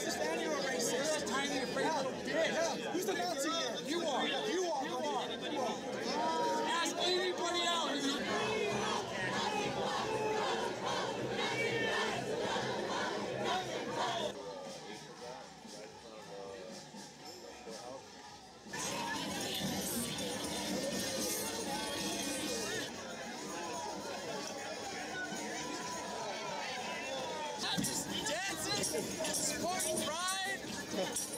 racist and you're a racist. You're a tiny, afraid little bitch. Yeah. Who's the Nazi here? You are. You are. Ask anybody else. Dancing, Spartan pride.